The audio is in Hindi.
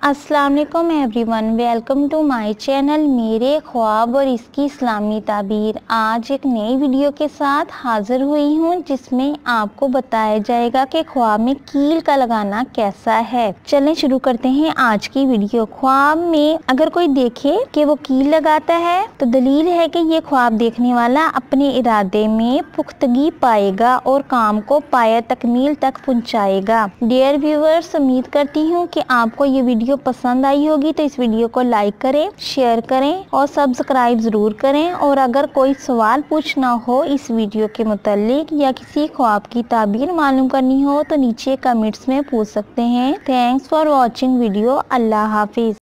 अस्सलाम वालेकुम everyone, welcome to my channel मेरे ख्वाब और इसकी इस्लामी ताबीर। आज एक नई वीडियो के साथ हाजिर हुई हूँ जिसमें आपको बताया जाएगा कि ख्वाब में कील का लगाना कैसा है। चलें शुरू करते हैं आज की वीडियो। ख्वाब में अगर कोई देखे कि वो कील लगाता है तो दलील है कि ये ख्वाब देखने वाला अपने इरादे में पुख्तगी पाएगा और काम को पाया तकमील तक पहुँचाएगा। डियर व्यूअर्स, उम्मीद करती हूँ कि आपको ये वीडियो पसंद आई होगी, तो इस वीडियो को लाइक करें, शेयर करें और सब्सक्राइब जरूर करें। और अगर कोई सवाल पूछना हो इस वीडियो के मुतालिक या किसी ख्वाब की ताबीर मालूम करनी हो तो नीचे कमेंट्स में पूछ सकते हैं। Thanks for watching video. अल्लाह हाफिज।